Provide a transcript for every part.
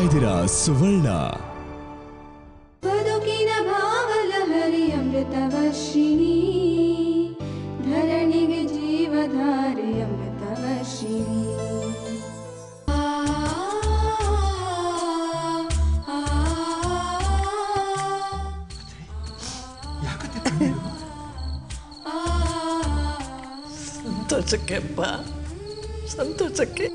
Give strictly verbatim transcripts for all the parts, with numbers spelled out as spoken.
ಇದ್ದೀರಾ ಸುವರ್ಣ. ಬದುಕಿನ ಭಾವಲಹರಿ ಅಮೃತವರ್ಷಿಣಿ, ಧರಣಿಗೆ ಜೀವಧಾರೆ ಅಮೃತವರ್ಷಿಣಿ. ಸಂತೋಷಕ್ಕೆ ಬಾ, ಸಂತೋಷಕ್ಕೆ.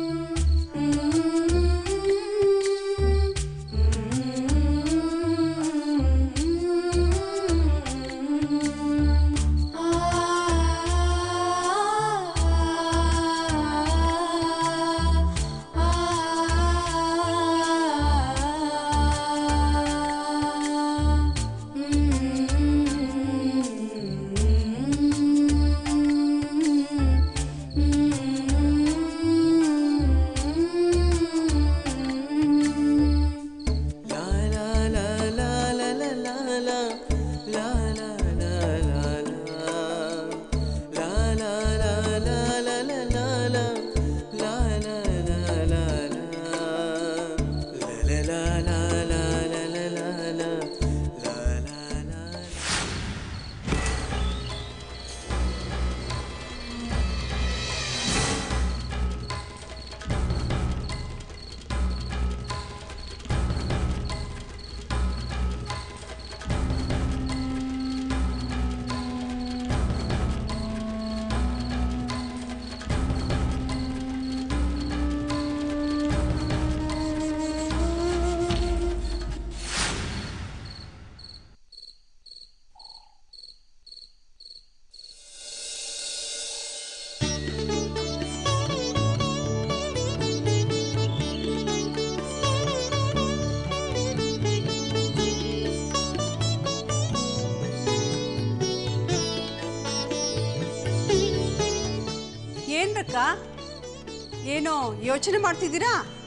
ಏನೋ ಯೋಚನೆ ಮಾಡ್ತಿದ್ದೀರಾ?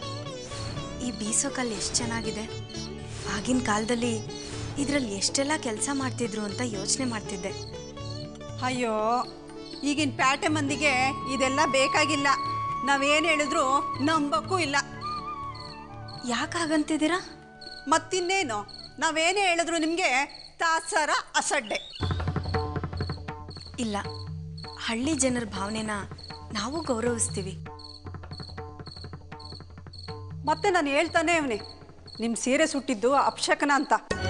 ಈ ಬೀಸೋಕಲ್ಲಿ ಎಷ್ಟು ಚೆನ್ನಾಗಿದೆ. ಆಗಿನ ಕಾಲದಲ್ಲಿ ಇದರಲ್ಲಿ ಎಷ್ಟೆಲ್ಲ ಕೆಲಸ ಮಾಡ್ತಿದ್ರು ಅಂತ ಯೋಚನೆ ಮಾಡ್ತಿದ್ದೆ. ಅಯ್ಯೋ, ಈಗಿನ ಪ್ಯಾಟೆ ಮಂದಿಗೆ ಇದೆಲ್ಲ ಬೇಕಾಗಿಲ್ಲ. ನಾವೇನು ಹೇಳಿದ್ರು ನಂಬಕ್ಕೂ ಇಲ್ಲ. ಯಾಕಾಗಂತಿದ್ದೀರಾ? ಮತ್ತಿನ್ನೇನು, ನಾವೇನೇ ಹೇಳಿದ್ರು ನಿಮಗೆ ತಾತ್ಸಾರ ಅಸಡ್ಡೆ. ಇಲ್ಲ, ಹಳ್ಳಿ ಜನರ ಭಾವನೆನ ನಾವು ಗೌರವಿಸ್ತೀವಿ. ಮತ್ತೆ ನಾನು ಹೇಳ್ತಾನೆ ಅವನೇ, ನಿಮ್ಮ ಸೀರೆ ಸುಟ್ಟಿದ್ದು ಅಪಶಕನ ಅಂತ.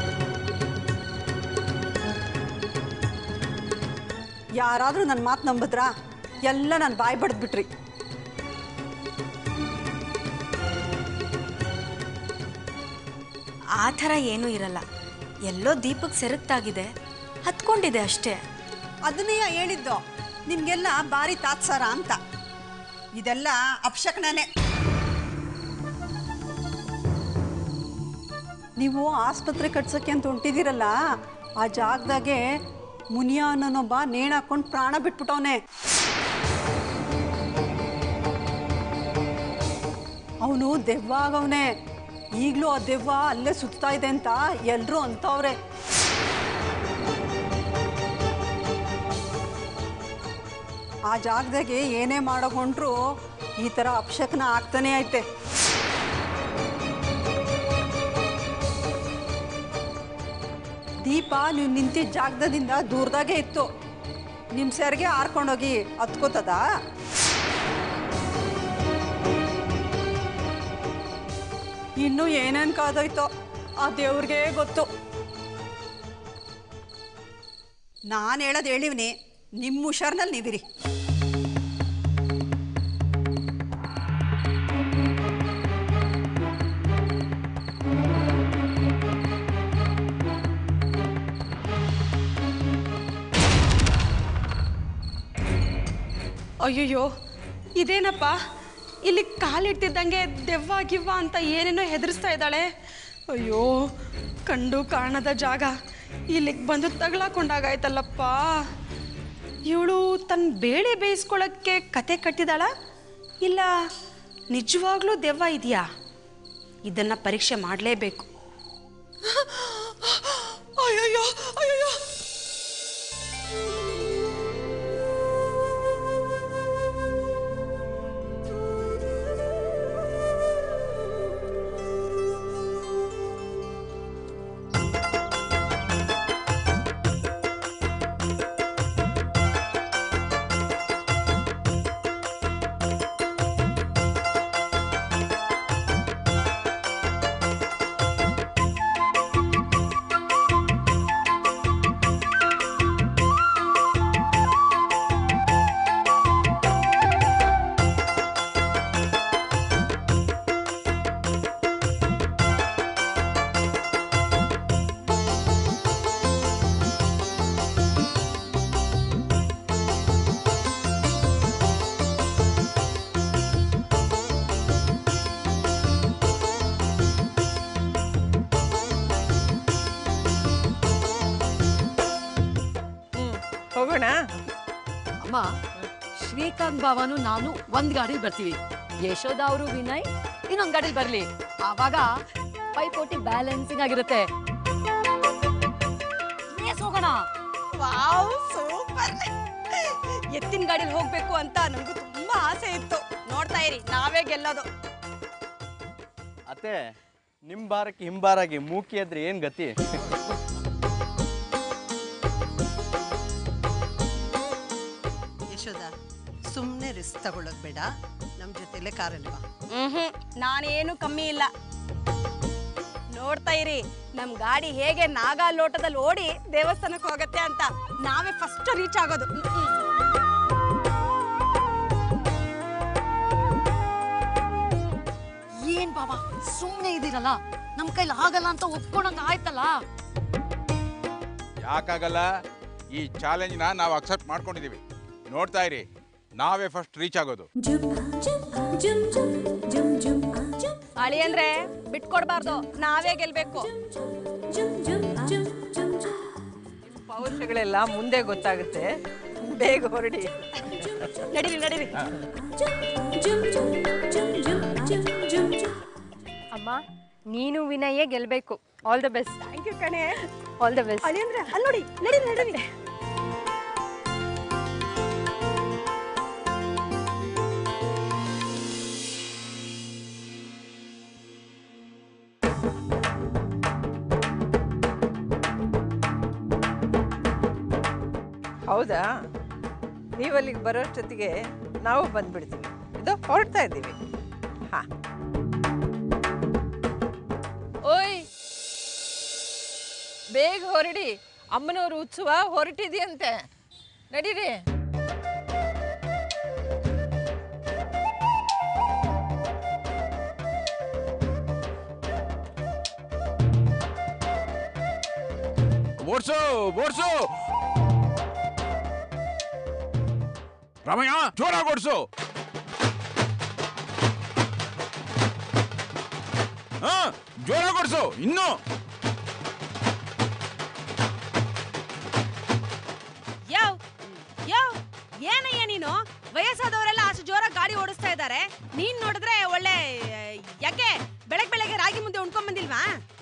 ಯಾರಾದರೂ ನನ್ನ ಮಾತು ನಂಬಿದ್ರಾ? ಎಲ್ಲ ನಾನು ಬಾಯಿ ಬಡ್ದ್ಬಿಟ್ರಿ. ಆ ಥರ ಏನೂ ಇರಲ್ಲ. ಎಲ್ಲೋ ದೀಪಕ್ಕೆ ಸೆರಗ್ತಾಗಿದೆ, ಹತ್ಕೊಂಡಿದೆ ಅಷ್ಟೇ. ಅದನ್ನೇ ಹೇಳಿದ್ದು, ನಿಮಗೆಲ್ಲ ಭಾರಿ ತಾತ್ಸಾರ ಅಂತ. ಇದೆಲ್ಲ ಅಪಶಕನನೇ. ನೀವು ಆಸ್ಪತ್ರೆ ಕಟ್ಸೋಕ್ಕೆ ಅಂತ ಹೊಂಟಿದ್ದೀರಲ್ಲ, ಆ ಜಾಗದಾಗೆ ಮುನಿಯ ಅನ್ನೋನೊಬ್ಬ ನೇಣು ಹಾಕ್ಕೊಂಡು ಪ್ರಾಣ ಬಿಟ್ಬಿಟ್ಟವನೆ. ಅವನು ದೆವ್ವ ಆಗವನೆ. ಈಗಲೂ ಆ ದೆವ್ವ ಅಲ್ಲೇ ಸುತ್ತಾ ಇದೆ ಅಂತ ಎಲ್ಲರೂ ಅಂತವ್ರೆ. ಆ ಜಾಗದಾಗೆ ಏನೇ ಮಾಡೋಕೊಂಡ್ರು ಈ ಥರ ಅಪಶಕನ ಆಗ್ತಾನೆ ಐತೆ. ದೀಪ ನೀವು ನಿಂತಿದ್ದ ಜಾಗದಿಂದ ದೂರದಾಗೆ ಇತ್ತು. ನಿಮ್ಮ ಸೆರಿಗೆ ಹಾರ್ಕೊಂಡೋಗಿ ಹತ್ಕೋತದ? ಇನ್ನೂ ಏನೇನು ಕಾದೋಯ್ತೋ ಆ ದೇವ್ರಿಗೆ ಗೊತ್ತು. ನಾನು ಹೇಳೋದು ಹೇಳಿವ್ನಿ, ನಿಮ್ಮ ಹುಷಾರ್ನಲ್ಲಿ ನೀವಿರಿ. ಅಯ್ಯಯ್ಯೋ, ಇದೇನಪ್ಪ, ಇಲ್ಲಿ ಕಾಲಿಡ್ತಿದ್ದಂಗೆ ದೆವ್ವ ಗಿವ್ವ ಅಂತ ಏನೇನೋ ಹೆದರಿಸ್ತಾ ಇದ್ದಾಳೆ. ಅಯ್ಯೋ, ಕಂಡು ಕಾಣದ ಜಾಗ ಇಲ್ಲಿಗೆ ಬಂದು ತಗಲಾಕೊಂಡಾಗಾಯ್ತಲ್ಲಪ್ಪ. ಇವಳು ತನ್ನ ಬೇಳೆ ಬೇಯಿಸ್ಕೊಳ್ಳೋಕ್ಕೆ ಕತೆ ಕಟ್ಟಿದಾಳ, ಇಲ್ಲ ನಿಜವಾಗ್ಲೂ ದೆವ್ವ ಇದೆಯಾ? ಇದನ್ನು ಪರೀಕ್ಷೆ ಮಾಡಲೇಬೇಕು. ಅಯ್ಯಯ್ಯೋ ಅಯ್ಯಯ್ಯೋ, ಮಾವ ಶ್ರೀಕಾಂತ್ ಭಾವನು ನಾನು ಒಂದ್ ಗಾಡಿ ಬರ್ತೀವಿ, ಯಶೋಧ ಅವರು ವಿನಯ್ ಇನ್ನೊಂದ್ ಗಾಡಿ ಬರ್ಲಿ, ಆವಾಗ ಪೈಪೋಟಿ ಬ್ಯಾಲೆನ್ಸಿಂಗ್ ಆಗಿರುತ್ತೆ. ಹೋಗೋಣ. Wow super. ಎತ್ತಿನ ಗಾಡಿಲಿ ಹೋಗ್ಬೇಕು ಅಂತ ನಮಗೂ ತುಂಬಾ ಆಸೆ ಇತ್ತು. ನೋಡ್ತಾ ಇರಿ ನಾವೇ ಗೆಲ್ಲೋದು. ಅತ್ತೆ ನಿಮ್ ಬಾರಕ್ಕೆ ಹಿಂಬಾರಾಗಿ ಮೂಕಿ ಆದ್ರೆ ಏನ್ ಗತಿ? ಯಶೋಧ ಸುಮ್ಮನೆ ರಿಸ್ಕ್ ತಗೊಳ್ಳೋದು ಬೇಡ, ನಮ್ಮ ಜೊತೆಲೆ ಕಾರಲ್ಲಿ ಬಾ. ಹ್ಮ್ ನಾನೇನು ಕಮ್ಮಿ ಇಲ್ಲ. ನೋಡ್ತಾ ಇರಿ ನಮ್ ಗಾಡಿ ಹೇಗೆ ನಾಗಾ ಲೋಟದಲ್ಲಿ ಓಡಿ ದೇವಸ್ಥಾನಕ್ಕೆ ಹೋಗತ್ತೆ ಅಂತ. ನಾವೇ ಫಸ್ಟ್ ರೀಚ್ ಆಗೋದು. ಏನ್ ಬಾಬಾ ಸುಮ್ನೆ ಇದೀರಲ್ಲ, ನಮ್ ಕೈಲಿ ಆಗಲ್ಲ ಅಂತ ಒಪ್ಕೊಂಡಂಗ ಆಯ್ತಲ್ಲ. ಯಾಕಾಗಲ್ಲ? ಈ ಚಾಲೆಂಜ್ ನ ನಾವು ಅಕ್ಸೆಪ್ಟ್ ಮಾಡ್ಕೊಂಡಿದೀವಿ. ನೋಡ್ತಾ ಇರಿ ನಾವೇ ಫಸ್ಟ್ ರೀಚ್ ಆಗೋದು. ಅಳಿ ಅಂದ್ರೆ ಬಿಟ್ಕೊಡ್ಬಾರ್ದು, ನಾವೇ ಗೆಲ್ಬೇಕು. ಪೌರುಷಗಳೆಲ್ಲ ಮುಂದೆ ಗೊತ್ತಾಗುತ್ತೆ, ಬೇಗ ಹೊರಡಿ. ನಡೀರಿ ನಡೀರಿ. ಅಮ್ಮ ನೀನು ವಿನಯೇ ಗೆಲ್ಬೇಕು. All the best. Thank you ಕಣೆ. All the best. ಅಳಿ ಅಂದ್ರೆ ಅಲ್ಲಿ ನೋಡಿ, ನಡೀರಿ ನಡೀರಿ. ಹೌದಾ? ನೀವಲ್ಲಿಗೆ ಬರೋಷ್ಟೊತ್ತಿಗೆ ನಾವು ಬಂದ್ಬಿಡ್ತೀವಿ. ಇದು ಹೊರಡ್ತಾ ಇದ್ದೀವಿ. ಹಾ ಓಯ್ ಬೇಗ ಹೊರಡಿ, ಅಮ್ಮನವ್ರ ಉತ್ಸವ ಹೊರಟಿದೆಯಂತೆ. ನಡೀರಿ. ಓಡ್ಸು ಓಡ್ಸು ರಾಮಯ್ಯ, ಜೋರಾಗಿ ಓಡ್ಸು. ಹಾ ಜೋರಾಗಿ ಓಡ್ಸು ಇನ್ನು. ಯಾವ ಯಾವ ಏನಯ್ಯ ನೀನು? ವಯಸ್ಸಾದವರೆಲ್ಲ ಅಷ್ಟು ಜೋರಾಗಿ ಗಾಡಿ ಓಡಿಸ್ತಾ ಇದ್ದಾರೆ, ನೀನ್ ನೋಡಿದ್ರೆ ಒಳ್ಳೆ ಯಾಕೆ ಬೆಳಗ್ಗೆ ಬೆಳಗ್ಗೆ ರಾಗಿ ಮುದ್ದೆ ಉಣ್ಕೊಂಡ್ ಬಂದಿಲ್ವಾ?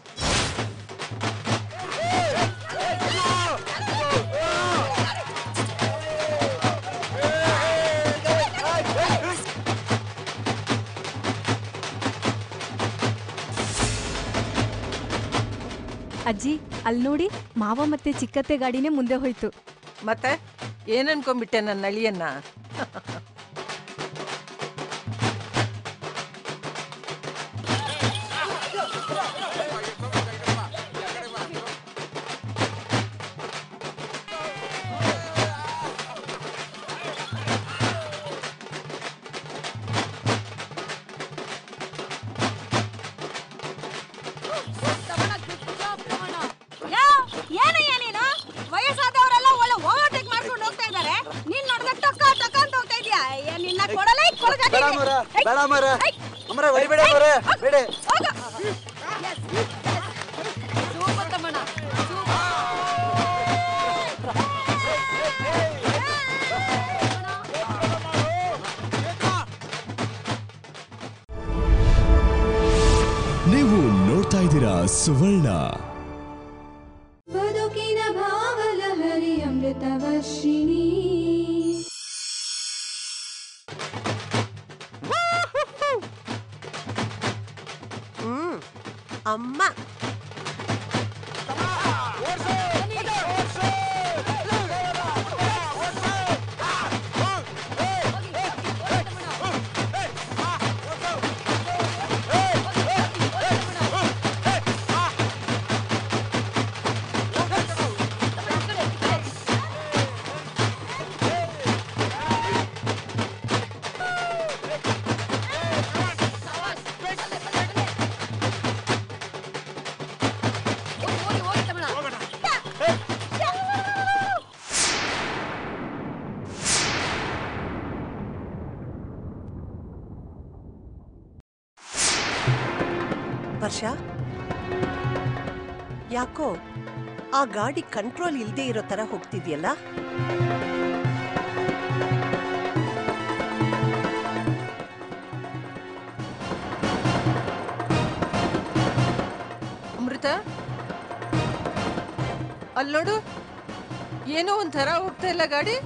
ಅಜ್ಜಿ ಅಲ್ಲಿ ನೋಡಿ, ಮಾವ ಮತ್ತೆ ಚಿಕ್ಕತ್ತೆ ಗಾಡಿನೇ ಮುಂದೆ ಹೋಯ್ತು. ಮತ್ತೆ ಏನ್ ಅನ್ಕೊಂಡ್ಬಿಟ್ಟೆ ನನ್ನ ಅಳಿಯನ್ನ? ಏನಯ್ಯ ನೀನು? ವಯಸ್ಸಾದವರೆಲ್ಲ ಒಳ್ಳೆ ಓವರ್ಟೇಕ್ ಮಾಡ್ಕೊಂಡು ಹೋಗ್ತಾ ಇದ್ದಾರೆ, ನೀನ್ ನೋಡಿದ್ರೆ ಟಕ್ಕ ಟಕ್ಕ ಅಂತ ಹೋಗ್ತಾ ಇದೀಯಾ? ನಿನ್ನ ಕೊಡಲೇ ನೀವು ನೋಡ್ತಾ ಇದ್ದೀರಾ ಸುವರ್ಣ. ಬದುಕಿನ ಭಾವಲಹರಿ ಅಮೃತವರ್ಷಿಣಿ. ಹ್ಮ್ ಅಮ್ಮ ವರ್ಷ ಯಾಕೋ ಆ ಗಾಡಿ ಕಂಟ್ರೋಲ್ ಇಲ್ಲದೆ ಇರೋ ತರ ಹೋಗ್ತಿದ್ಯಲ್ಲ? ಏನಾಯ್ತಾ? ಅಲ್ಲಿ ನೋಡು, ಏನೋ ಒಂಥರ ಹೋಗ್ತಾ ಇಲ್ಲ ಗಾಡಿ.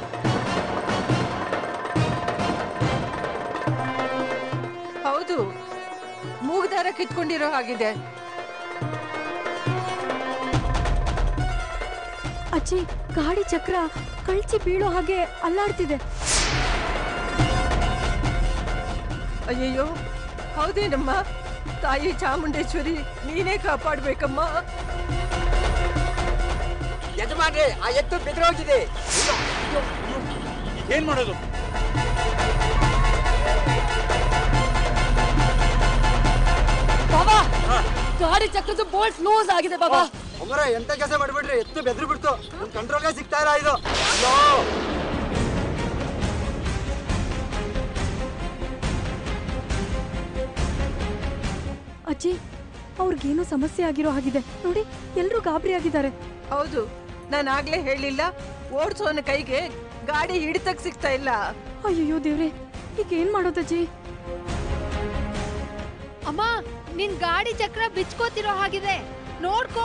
ಹೌದು, ಮೂಗ್ದಾರ ಕಿತ್ಕೊಂಡಿರೋ ಹಾಗಿದೆ. ಅಜ್ಜಿ, ಗಾಡಿ ಚಕ್ರ ಕಳ್ಚಿ ಬೀಳೋ ಹಾಗೆ ಅಲ್ಲಾಡ್ತಿದೆ. ಅಯ್ಯಯ್ಯೋ, ಹೌದೇನಮ್ಮ? ತಾಯಿ ಚಾಮುಂಡೇಶ್ವರಿ, ನೀನೇ ಕಾಪಾಡ್ಬೇಕಮ್ಮ. ಯಜಮಾನ್ರೆ, ಆ ಎತ್ತು ಬಿದ್ರೋಗಿದೆ. ಏನ್ ಮಾಡೋದು? ಬಾಬಾ, ಗಾಡಿ ಚಕ್ರದ ಬೋಲ್ಟ್ ಲೂಸ್ ಆಗಿದೆ ಬಾಬಾ. ಒಮ್ಮರ ಎಂತ ಕೆಲಸ ಮಾಡ್ಬಿಡ್ರಿ, ಎತ್ತು ಬೆದ್ರು ಬಿಡ್ತು. ನನ್ ಕಂಟ್ರೋಲ್ಗೆ ಸಿಗ್ತಾ ಇಲ್ಲ ಇದು. ಅಯ್ಯೋ, ಅಜ್ಜಿ, ಅವ್ರಿಗೇನೋ ಸಮಸ್ಯೆ ಆಗಿರೋ ಹಾಗಿದೆ ನೋಡಿ, ಎಲ್ರೂ ಗಾಬರಿ ಆಗಿದ್ದಾರೆ. ಹೌದು, ನಾನು ಆಗ್ಲೇ ಹೇಳಿಲ್ಲ, ಓಡ್ಸೋನ ಕೈಗೆ ಗಾಡಿ ಹಿಡಿತಕ್ ಸಿಗ್ತಾ ಇಲ್ಲ. ಅಯ್ಯೋ ದೇವ್ರೆ, ಈಗ ಏನ್ ಮಾಡೋದಜ್ಜಿ? ಅಮ್ಮ, ನಿನ್ ಗಾಡಿ ಚಕ್ರ ಬಿಚ್ಕೋತಿರೋ ಹಾಗಿದೆ, ನೋಡ್ಕೋ.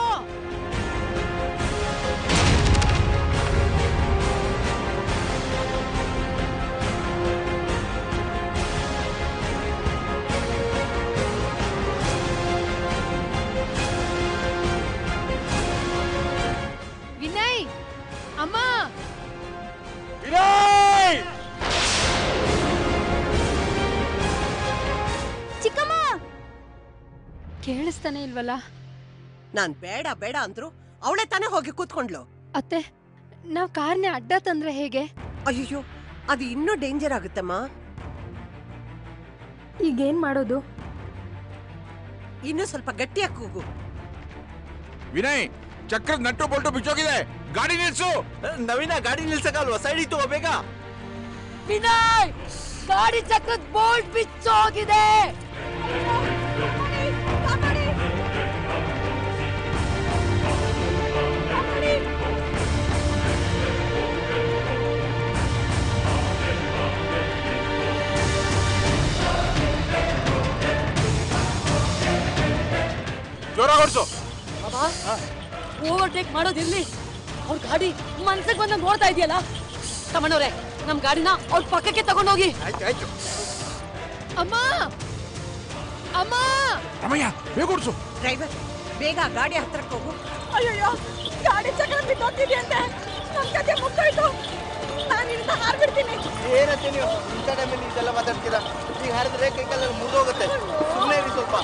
ವಿನಯ್, ಅಮ್ಮ, ವಿನಯ್! ಚಿಕ್ಕಮ್ಮ, ಕೇಳಿಸ್ತಾನೆ ಇಲ್ವಲ್ಲ? ನಾನ್ ಬೇಡ ಬೇಡ ಅಂದ್ರು ಅವಳೆ ತಾನೇ ಹೋಗಿ ಕೂತ್ಕೊಂಡ್ಲು. ಅತ್ತೆ, ನಾವ್ ಕಾರ್ನ ಅಡ್ಡ ತಂದ್ರೆ ಹೇಗೆ? ಅಯ್ಯೋ, ಅದು ಇನ್ನೂ ಡೇಂಜರ್ ಆಗುತ್ತಮ್ಮ. ಈಗೇನ್ ಮಾಡೋದು? ಇನ್ನೂ ಸ್ವಲ್ಪ ಗಟ್ಟಿಯಾಗಿ ಕೂಗು. ವಿನಯ್, ಚಕ್ರದ ನಟ್ಟು ಬೋಲ್ಟು ಬಿಚ್ಚೋಗಿದೆ, ಗಾಡಿ ನಿಲ್ಸು. ನವೀನ, ಗಾಡಿ ನಿಲ್ಸಕ್ಕಲ್ವಾ? ಸೈಡ್ ಇತ್ತು, ಬೇಗ. ವಿನಯ್, ಗಾಡಿ ಚಕ್ರದ ಬೋಲ್ಟ್ ಬಿಚ್ಚೋಗಿದೆ. ಜೋರ ಹೊಡ್ಸು. ಓವರ್ಟೇಕ್ ಮಾಡೋದಿರ್ಲಿ, ಅವ್ರ ಗಾಡಿ ಮನ್ಸಿಗೆ ಬಂದಂಗ್ ನೋಡ್ತಾ ಇದೆಯಲ್ಲ. ತಮ್ಮಣ್ಣವ್ರೆ, ನಮ್ ಗಾಡಿನ ಅವ್ರ ಪಕ್ಕಕ್ಕೆ ತಗೊಂಡೋಗಿ. ಆಯ್ತು ಆಯ್ತು. ಅಮ್ಮ, ಅಮ್ಮ, ರಮಯ್ಯ, ಬೇಗ ಹೊಡ್ಸು. ಡ್ರೈವರ್, ಬೇಗ ಗಾಡಿ ಹತ್ರಕ್ಕೆ ಹೋಗು. ಅಯ್ಯಯ್ಯೋ, ಗಾಡಿ ಚಕ್ರ ಬಿದ್ದೋಗ್ತಿದ್ಯಂತೆ. ನನ್ ಕತೆ ಮುಗ್ದೋಯ್ತು, ನಾನು ಇಲ್ಲಿಂದ ಹಾರ್ಬಿಡ್ತೀನಿ. ಏನಂತೆ ನೀವು ಇಂಥ ಟೈಮಲ್ಲಿ ಇದೆಲ್ಲ ಮಾತಾಡ್ತೀರಾ? ಈಗ ಹಾರಿದ್ರೆ ಕೈ ಕಾಲ ಮುರಿದೋಗುತ್ತೆ. ಸುಮ್ಮನೆ ಇರಿ ಸ್ವಲ್ಪ.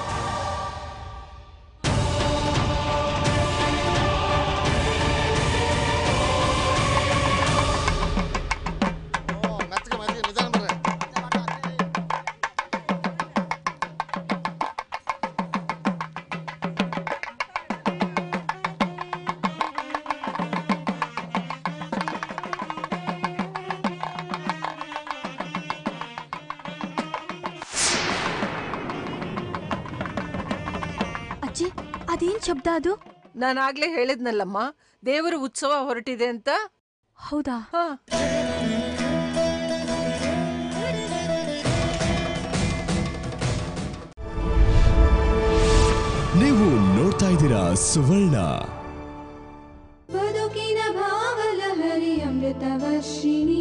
ಅಜ್ಜಿ, ಅದೇನ್ ಶಬ್ದ ಅದು? ನಾನಾಗ್ಲೇ ಹೇಳಿದ್ನಲ್ಲಮ್ಮ, ದೇವರ ಉತ್ಸವ ಹೊರಟಿದೆ ಅಂತ. ಹೌದಾ? ಹಾ, ನೀವು ನೋಡ್ತಾ ಇದ್ದೀರಾ ಸುವರ್ಣ. ಬದುಕಿನ ಭಾವಲಹರಿ ಅಮೃತವರ್ಷಿಣಿ.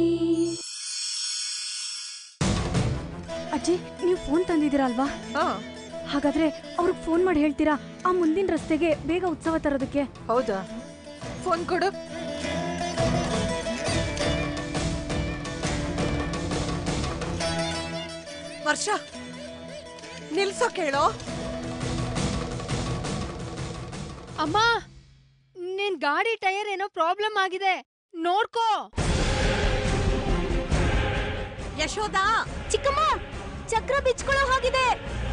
ಅಜ್ಜಿ, ನೀವು ಫೋನ್ ತಂದಿದ್ದೀರಲ್ವಾ? ಹಾ, ಹಾಗಾದ್ರೆ ಅವ್ರಿಗೆ ಫೋನ್ ಮಾಡಿ ಹೇಳ್ತೀರಾ ಆ ಮುಂದಿನ ರಸ್ತೆಗೆ ಬೇಗ ಉತ್ಸವ ತರೋದಕ್ಕೆ? ಹೌದಾ? ಫೋನ್ ಕೊಡು. ವರ್ಷ, ನಿಲ್ಸೋ ಕೇಳೋ. ಅಮ್ಮ, ನಿನ್ ಗಾಡಿ ಟೈರ್ ಏನೋ ಪ್ರಾಬ್ಲಮ್ ಆಗಿದೆ, ನೋಡ್ಕೋ. ಯಶೋದ, ಚಿಕ್ಕಮ್ಮ, ಚಕ್ರ ಬಿಚ್ಕೊಳ್ಳೋ ಹಾಗಿದೆ.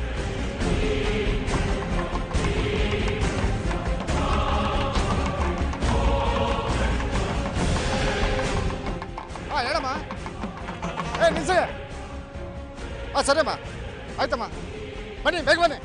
ಹಾಂ ಹೇಳಮ್ಮ. ಏ ನಿಲ್ಸೆ. ಹಾಂ ಸರಿಯಮ್ಮ, ಆಯ್ತಮ್ಮ, ಬನ್ನಿ ಬೇಗ ಬನ್ನಿ.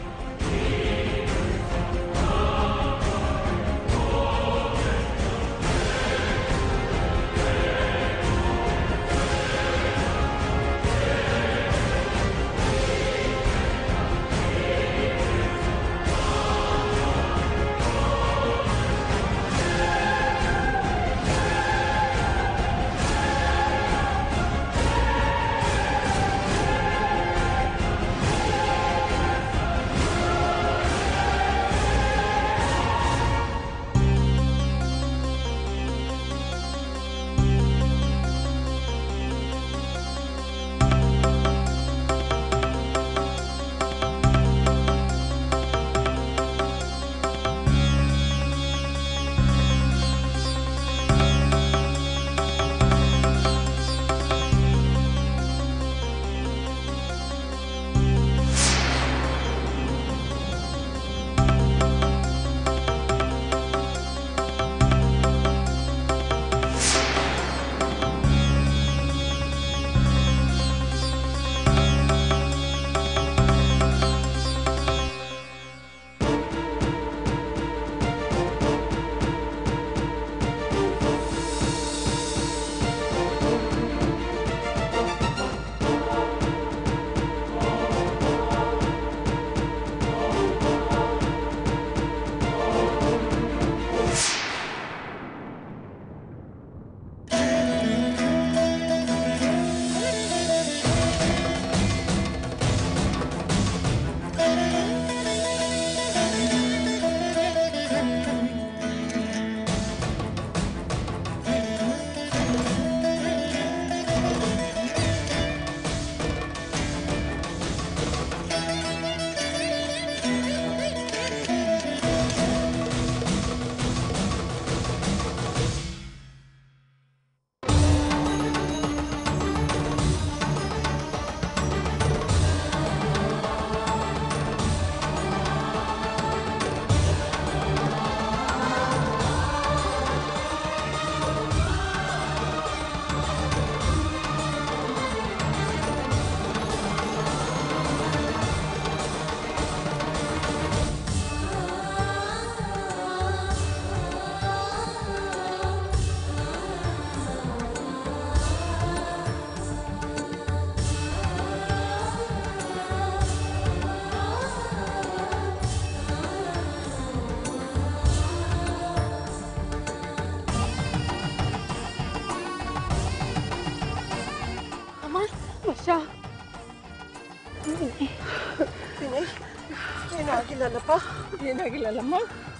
ಏನಾಗಿಲ್ಲಲ್ಲಪ್ಪ ಏನಾಗಿಲ್ಲಲ್ಲಮ್ಮ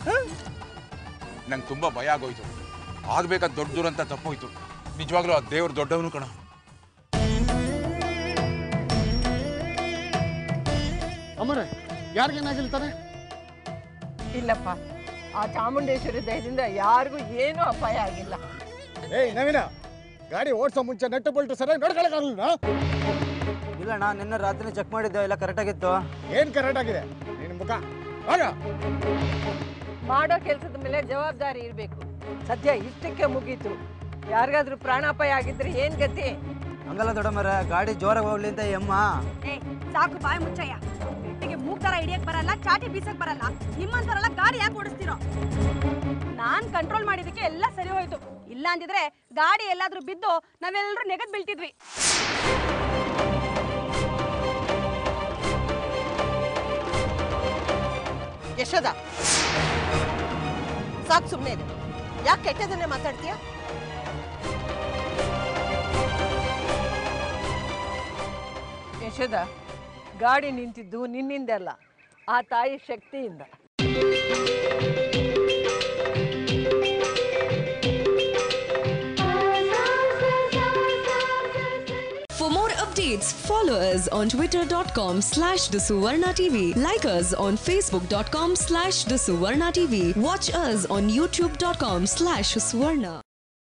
ನಂಗೆ ತುಂಬಾ ಭಯ ಆಗೋಯ್ತು. ಆಗ್ಬೇಕಾದ ದೊಡ್ಡ ದೂರ ಅಂತ ತಪ್ಪೋಯ್ತು. ನಿಜವಾಗ್ಲೂ ಆ ದೇವ್ರು ದೊಡ್ಡವನು ಕಣ. ಅಮ್ಮರೇ ಯಾರಿಗೇನಾಗಿಲ್ತಾನೆ? ಇಲ್ಲಪ್ಪ, ಆ ಚಾಮುಂಡೇಶ್ವರಿ ದಯದಿಂದ ಯಾರಿಗೂ ಏನೂ ಅಪಾಯ ಆಗಿಲ್ಲ. ಏಯ್ ನವೀನ, ಗಾಡಿ ಓಡಿಸೋ ಮುಂಚೆ ನೆಟ್ಟು ಬಲ್ಟು ಸರಿಯಾಗಿ ನೋಡ್ಕೊಳಕ್ಕಾಗಲ್ಲ? ಇಲ್ಲಣ್ಣ, ನಿನ್ನೆ ರಾತ್ರಿ ಚೆಕ್ ಮಾಡಿದ್ದೆ, ಎಲ್ಲ ಕರೆಕ್ಟ್ ಆಗಿತ್ತು. ಏನ್ ಕರೆಕ್ಟ್ ಆಗಿದೆ ನಿನ್ನ ಮುಖ? ಆಗ ಮಾಡೋ ಕೆಲಸದ ಮೇಲೆ ಜವಾಬ್ದಾರಿ ಇರಬೇಕು. ಸದ್ಯ ಇಷ್ಟಕ್ಕೆ ಮುಗೀತು. ಯಾರಿಗಾದ್ರೂ ಪ್ರಾಣಾಪಾಯ ಆಗಿದ್ರೆ ಏನ್ ಗತಿ? ಹಂಗಲ್ಲ ದೊಡ್ಡಮ್ಮರ, ಗಾಡಿ ಜೋರಾಗಿ ಹೋಗ್ಲಿ ಅಂತ ಎಮ್ಮ. ಏ ಸಾಕು ಬಾಯ್ ಮುಚ್ಚಯ್ಯ. ಗಟ್ಟಿಗೆ ಮೂಗ್ ತರ ಹಿಡಿಯಕ್ ಬರಲ್ಲ, ಚಾಟಿ ಬೀಸಕ್ ಬರಲ್ಲ. ನಿಮ್ಮಂತರೆಲ್ಲ ಗಾಡಿ ಯಾಕೆ ಓಡಿಸ್ತೀರೋ? ನಾನ್ ಕಂಟ್ರೋಲ್ ಮಾಡಿದಕ್ಕೆ ಎಲ್ಲ ಸರಿ ಹೋಯ್ತು. ಇಲ್ಲ ಅಂದಿದ್ರೆ ಗಾಡಿ ಎಲ್ಲಾದ್ರೂ ಬಿದ್ದು ನಾವೆಲ್ಲರೂ ನೆಗದ್ ಬೀಳ್ತಿದ್ವಿ. ಯಶೋದ, ಸಾಕು ಸುಮ್ಮನೆ ಇದೆ. ಯಾಕೆ ಕೆಟ್ಟದನ್ನೇ ಮಾತಾಡ್ತೀಯ? ಯಶೋದ, ಗಾಡಿ ನಿಂತಿದ್ದು ನಿನ್ನಿಂದಲ್ಲ, ಆ ತಾಯಿ ಶಕ್ತಿಯಿಂದ. For more updates, follow us on twitter dot com slash the Suvarna T V. Like us on facebook dot com slash the Suvarna T V. Watch us on youtube dot com slash Suvarna.